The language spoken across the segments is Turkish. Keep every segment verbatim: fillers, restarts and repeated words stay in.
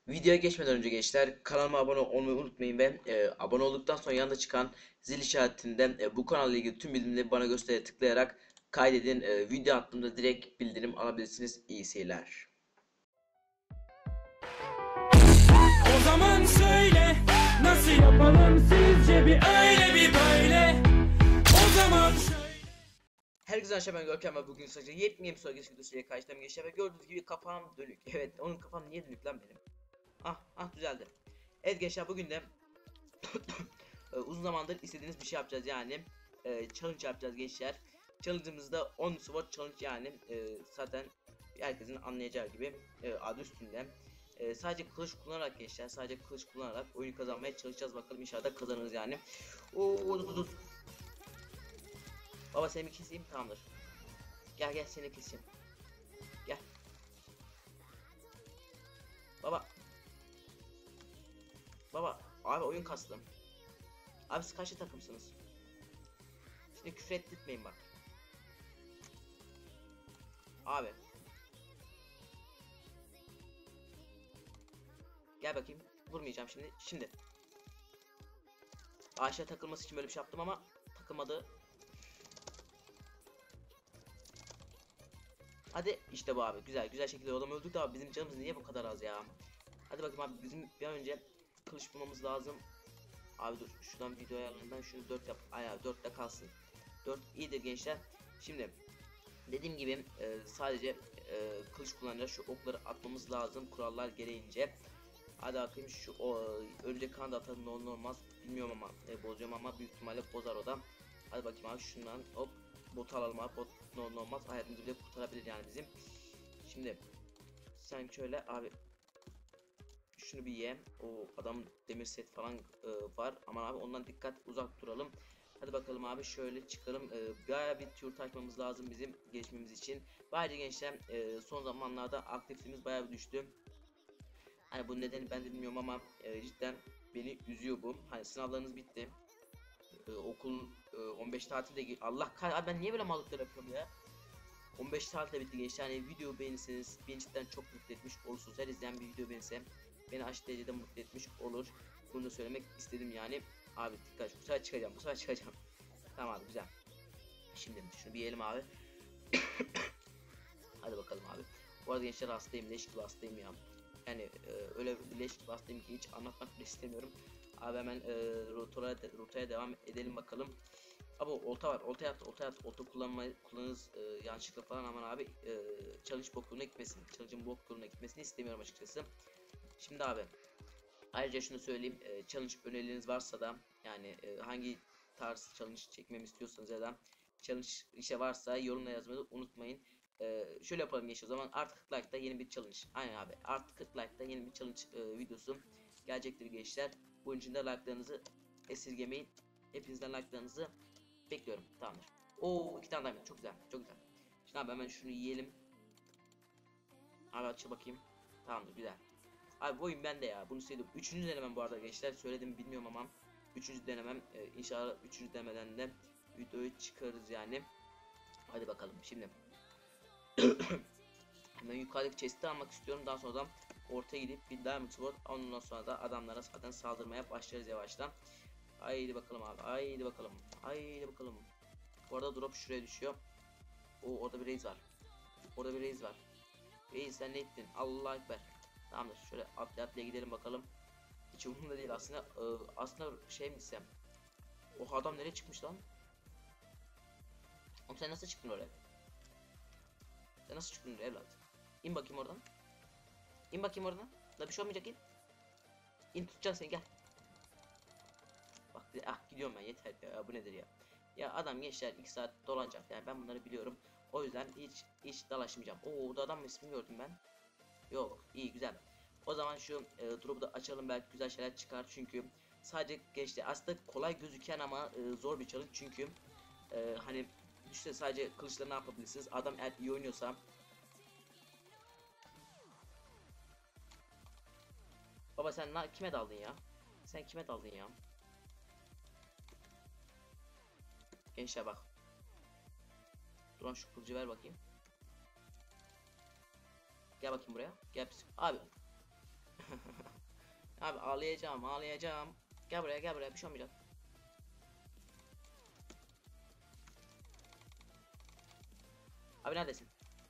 Videoya geçmeden önce gençler kanalıma abone olmayı unutmayın ve e, abone olduktan sonra yanında çıkan zil işaretinden e, bu kanalla ilgili tüm bildirimleri bana göstere tıklayarak kaydedin. E, video attığımda direkt bildirim alabilirsiniz. İyi seyirler. O zaman söyle, nasıl yapalım sizce, bir öyle bir böyle. O zaman söyle. Herkese aşağı, ben Görkem ve bugün sadece yetmeyeyim sonra geçki dosyayla karşılayalım gençler ve gördüğünüz gibi kafam dönük. Evet, onun kafam niye dönük lan benim? Ah ah düzeldi. Evet gençler, bugün de e, uzun zamandır istediğiniz bir şey yapacağız, yani e, challenge yapacağız gençler. Challenge'ımızda on sword challenge, yani e, zaten herkesin anlayacağı gibi e, adı üstünde. E, sadece kılıç kullanarak gençler, sadece kılıç kullanarak oyunu kazanmaya çalışacağız, bakalım inşallah kazanırız yani. Oo, dur, dur, dur. Baba seni bir keseyim, tamamdır. Gel gel seni keseyim. Gel. Baba. Baba abi, oyun kastım. Abi siz kaçlı takımsınız? Şimdi küfür ettirtmeyin bak. Abi. Gel bakayım. Vurmayacağım şimdi. Şimdi. Ağaçlara takılması için böyle bir şey yaptım ama takılmadı. Hadi işte bu abi. Güzel güzel şekilde adam öldük de abi, bizim canımız niye bu kadar az ya? Hadi bakayım abi, bizim bir an önce kılıç bulmamız lazım. Abi dur, şuradan video ayarlarından şunu dört yap. Ayağı dörtte kalsın. dört iyidir gençler. Şimdi dediğim gibi e, sadece e, kılıç kullanacağız. Şu okları atmamız lazım kurallar gereğince. Hadi bakayım, şu o, örümcek kan da atalım, ne olur ne olmaz bilmiyorum ama e, bozuyorum ama büyük ihtimalle bozar o da. Hadi bakayım abi, şundan hop botu alalım abi, bot ne olur ne olmaz hayatımızı bile kurtarabilir yani bizim. Şimdi sen şöyle abi şunu bir ye. O adam demir set falan e, var aman abi, ondan dikkat, uzak duralım. Hadi bakalım abi, şöyle çıkalım. E, bayağı bir tur takmamız lazım bizim geçmemiz için. Ayrıca gençler e, son zamanlarda aktifliğimiz bayağı bir düştü. Hani bu nedeni ben de bilmiyorum ama e, cidden beni üzüyor bu. Hani sınavlarınız bitti. E, okul e, on beş tatilde, Allah kah, ben niye böyle mallıklar yapıyorum ya? on beş tatilde bitti gençler. Yani video beğenirseniz beni cidden çok mutlu etmiş olursunuz. Her izleyen bir video beğenirse beni aşırı derecede mutlu etmiş olur. Bunu da söylemek istedim yani. Abi dikkat, bu sefer çıkacağım, bu sefer çıkacağım. Tamam abi, güzel. Şimdi şunu bir yiyelim abi. Hadi bakalım abi. Bu arada gençler hastayım, leş gibi hastayım ya. Yani e, öyle bir leş gibi hastayım ki hiç anlatmak bile istemiyorum. Abi hemen e, rotaya, rotaya devam edelim bakalım. Abi olta var, olta yaptı, olta yaptı, olta kullanmayı kullanırız e, yanlışlıkla falan, aman abi e, challenge bokluğuna gitmesin, challenge'ın bokluğuna gitmesini istemiyorum açıkçası. Şimdi abi ayrıca şunu söyleyeyim, e, challenge önerileriniz varsa da, yani e, hangi tarz challenge çekmemi istiyorsanız ya da challenge işe varsa yorumla yazmayı unutmayın. E, şöyle yapalım gençler, o zaman artık kırk like'da yeni bir challenge, aynen abi, artık kırk like'da yeni bir challenge e, videosu gelecektir gençler. Bunun için de like'larınızı esirgemeyin, hepinizden like'larınızı bekliyorum. Tamamdır. Oo, iki tane diamond, çok güzel, çok güzel. Şimdi abi hemen şunu yiyelim. Abi açıl bakayım. Tamamdır, güzel. Abi bu oyun bende ya, bunu sevdim. Üçüncü denemem bu arada gençler, söyledim bilmiyorum ama üçüncü denemem. Ee, inşallah üçüncü denemeden de videoyu çıkarız yani. Hadi bakalım şimdi. Ben yukarıdaki chest'i almak istiyorum, daha sonra da ortaya gidip bir diamond sword, ondan sonra da adamlara zaten saldırmaya başlarız yavaştan. Haydi bakalım abi, haydi bakalım, haydi bakalım. Bu arada drop şuraya düşüyor. O orada bir reis var. Orada bir reis var. Reis sen ne ettin? Allah ekber. Tamamdır, şöyle atla atla gidelim bakalım. Hiç umurumda değil aslında. Ee, aslında şey mi desem? O adam nereye çıkmış lan? Oğlum sen nasıl çıktın oraya? Sen nasıl çıktın oraya evlat? İn bakayım oradan. İn bakayım oradan. Da bir şey olmayacak, in. İn, tutacağım seni, gel. Bak ah, gidiyorum ben, yeter ya, bu nedir ya? Ya adam gençler iki saat dolanacak, yani ben bunları biliyorum. O yüzden hiç hiç dalaşmayacağım. Oo, orada adam ismini gördüm ben. Yok, iyi, güzel. O zaman şu e, drop'u da açalım, belki güzel şeyler çıkar çünkü sadece gençler aslında kolay gözüken ama e, zor bir challenge çünkü e, hani işte sadece kılıçla ne yapabilirsiniz, adam eğer iyi oynuyorsa. Baba sen na kime daldın ya? Sen kime daldın ya? Gençler bak. Dur şu kılıcı ver bakayım. Gel bakayım buraya. Gel abi. Abi ağlayacağım ağlayacağım. Gel buraya gel buraya bir şey olmayacak. Abi neredesin?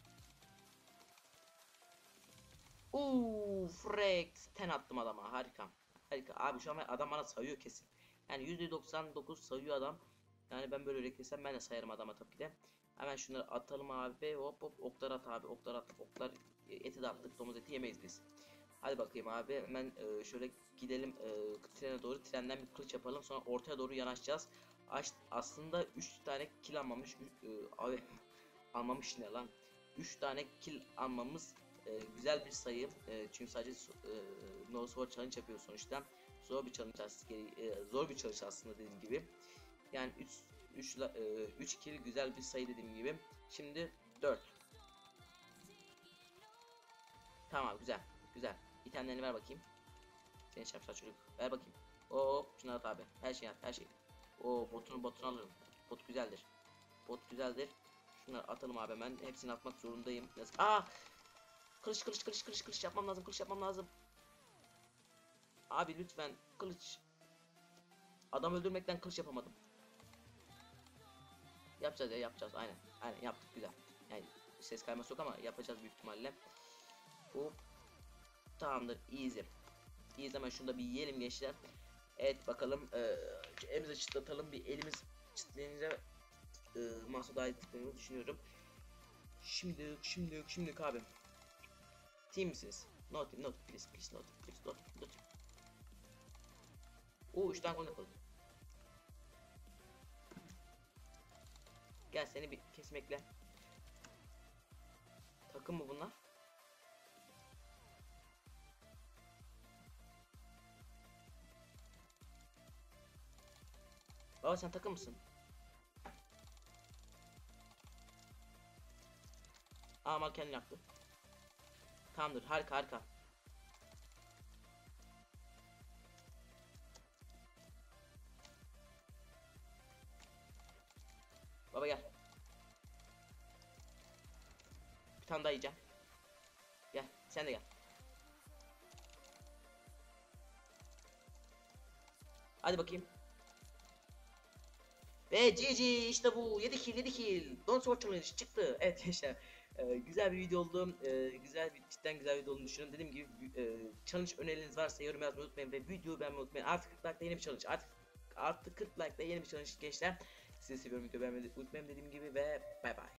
Uuu Frex ten attım adama, harika. Harika abi, şu an adam bana sayıyor kesin. Yani yüzde doksan dokuz sayıyor adam. Yani ben böyle beklesem ben de sayarım adama tabii ki de. Hemen şunları atalım abi, hop hop oklar at abi, oklar at, oklar eti de attık, domuz eti yemeyiz biz. Hadi bakayım abi, hemen e, şöyle gidelim e, trene doğru, trenden bir kılıç yapalım, sonra ortaya doğru yanaşacağız. Aş, aslında üç tane kill almamış e, abi almamış ne lan, üç tane kill almamız e, güzel bir sayı e, çünkü sadece e, no sword challenge yapıyor sonuçta, zor bir challenge aslında, e, zor bir challenge aslında dediğim gibi. Yani üç üç üç kill güzel bir sayı dediğim gibi. Şimdi dört. Tamam, güzel güzel. İtemlerini ver bakayım. Seni şapşal çocuk, ver bakayım. Oo, şunu at abi, her şeyi at, her şeyi. Oo, botunu botunu alırım. Bot güzeldir. Bot güzeldir. Şunları atalım abi, hemen hepsini atmak zorundayım. Nasıl? Aa! Kılıç kılıç kılıç kılıç kılıç yapmam lazım, kılıç yapmam lazım. Abi lütfen kılıç. Adam öldürmekten kılıç yapamadım. Yapacağız ya, yapacağız, aynen. Aynen yaptık, güzel. Yani ses kayması yok ama yapacağız büyük ihtimalle. Hop. Tamamdır, easy. Easy, hemen şunu da bir yiyelim gençler. Evet bakalım, ee, elimizi çıtlatalım, bir elimiz çıtlayınca e, masa daha iyi tıkladığını düşünüyorum. Şimdi şimdi şimdi abi. Team misiniz? No team, no please please, no team, please, no team, no team. Oo, üç tane gol yapalım. Gel seni bir kesmekle. Takım mı bunlar? Baba sen takım mısın? Aa, mal kendini yaktı. Tamamdır, harika harika. Baba gel. Bir tane daha yiyeceğim. Gel sen de gel. Hadi bakayım. Ve G G, işte bu, yedi kill yedi kill. Don't Sword Challenge çıktı. Evet gençler. Ee, güzel bir video oldu. Ee, güzel bir, cidden güzel bir video olduğunu düşünüyorum. Dediğim gibi e, challenge önerileriniz varsa yorum yazmayı unutmayın ve videoyu beğenmeyi unutmayın. Artık kırk like'da yeni bir challenge. Artık artık kırk like'da yeni bir challenge gençler. Sizi seviyorum, videoyu beğenmeyi unutmayın dediğim gibi ve bay bay.